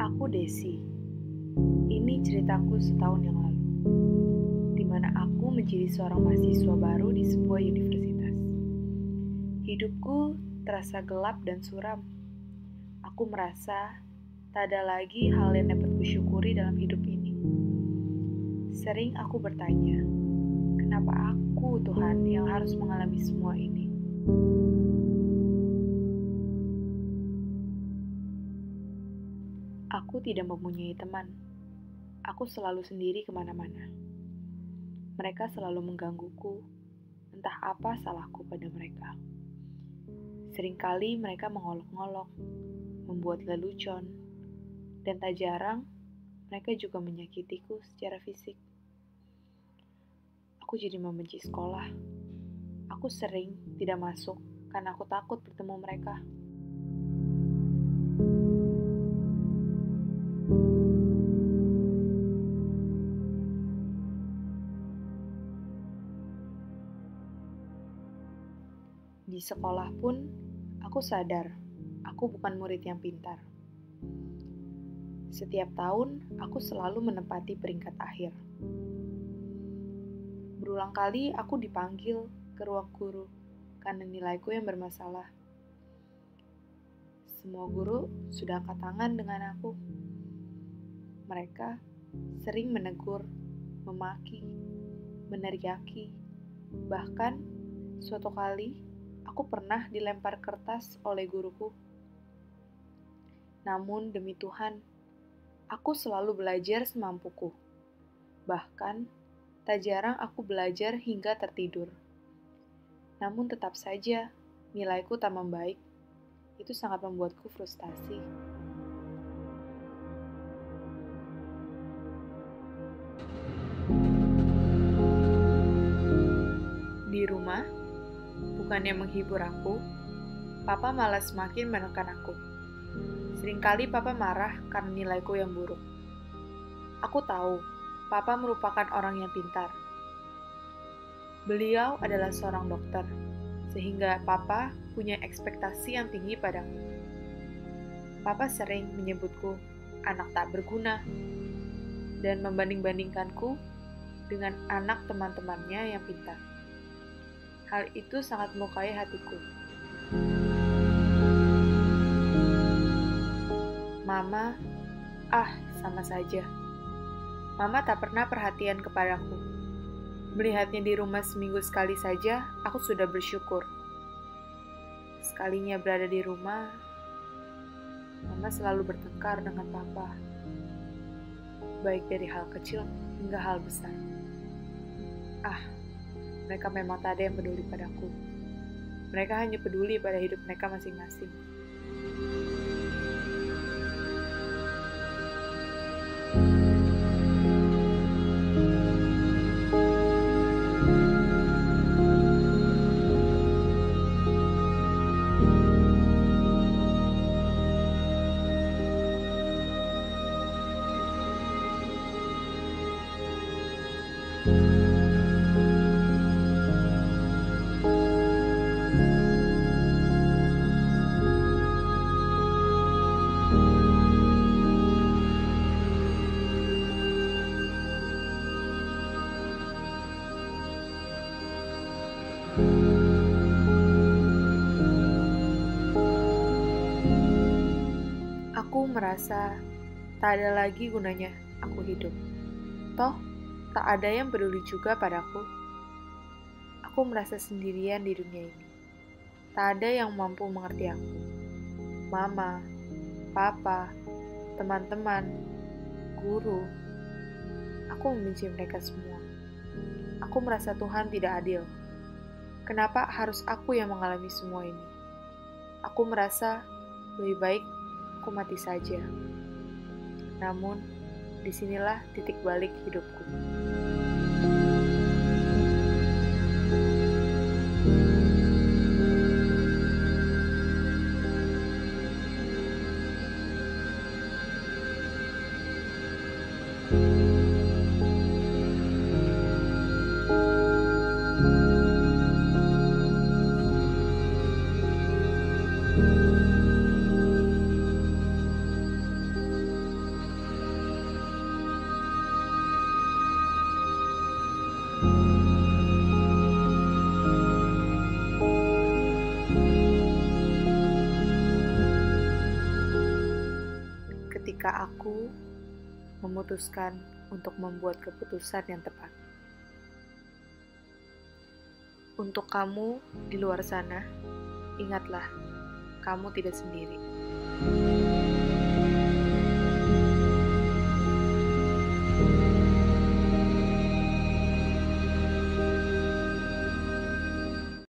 Aku Desi. Ini ceritaku setahun yang lalu, di mana aku menjadi seorang mahasiswa baru di sebuah universitas. Hidupku terasa gelap dan suram. Aku merasa tak ada lagi hal yang dapat kusyukuri dalam hidup ini. Sering aku bertanya, kenapa aku, Tuhan, yang harus mengalami semua ini? Aku tidak mempunyai teman. Aku selalu sendiri kemana-mana. Mereka selalu menggangguku, entah apa salahku pada mereka. Seringkali mereka mengolok-ngolok, membuat lelucon, dan tak jarang mereka juga menyakitiku secara fisik. Aku jadi membenci sekolah. Aku sering tidak masuk karena aku takut bertemu mereka. Di sekolah pun, aku sadar aku bukan murid yang pintar. Setiap tahun, aku selalu menempati peringkat akhir. Berulang kali aku dipanggil ke ruang guru karena nilaiku yang bermasalah. Semua guru sudah angkat tangan dengan aku. Mereka sering menegur, memaki, meneriaki. Bahkan, suatu kali aku pernah dilempar kertas oleh guruku. Namun demi Tuhan, aku selalu belajar semampuku. Bahkan, tak jarang aku belajar hingga tertidur. Namun tetap saja, nilaiku tak membaik. Itu sangat membuatku frustasi. Di rumah, bukannya menghibur aku, Papa malah semakin menekan aku. Seringkali Papa marah karena nilaiku yang buruk. Aku tahu, Papa merupakan orang yang pintar. Beliau adalah seorang dokter, sehingga Papa punya ekspektasi yang tinggi padaku. Papa sering menyebutku anak tak berguna, dan membanding-bandingkanku dengan anak teman-temannya yang pintar. Hal itu sangat melukai hatiku. Mama, sama saja. Mama tak pernah perhatian kepadaku. Melihatnya di rumah seminggu sekali saja, aku sudah bersyukur. Sekalinya berada di rumah, Mama selalu bertengkar dengan Papa. Baik dari hal kecil hingga hal besar. Mereka memang tak ada yang peduli padaku. Mereka hanya peduli pada hidup mereka masing-masing. Aku merasa tak ada lagi gunanya aku hidup. Toh, tak ada yang peduli juga padaku. Aku merasa sendirian di dunia ini. Tak ada yang mampu mengerti aku. Mama, Papa, teman-teman, guru. Aku membenci mereka semua. Aku merasa Tuhan tidak adil. Kenapa harus aku yang mengalami semua ini? Aku merasa lebih baik aku mati saja. Namun, disinilah titik balik hidupku. ketika aku memutuskan untuk membuat keputusan yang tepat. Untuk kamu di luar sana, ingatlah, kamu tidak sendiri.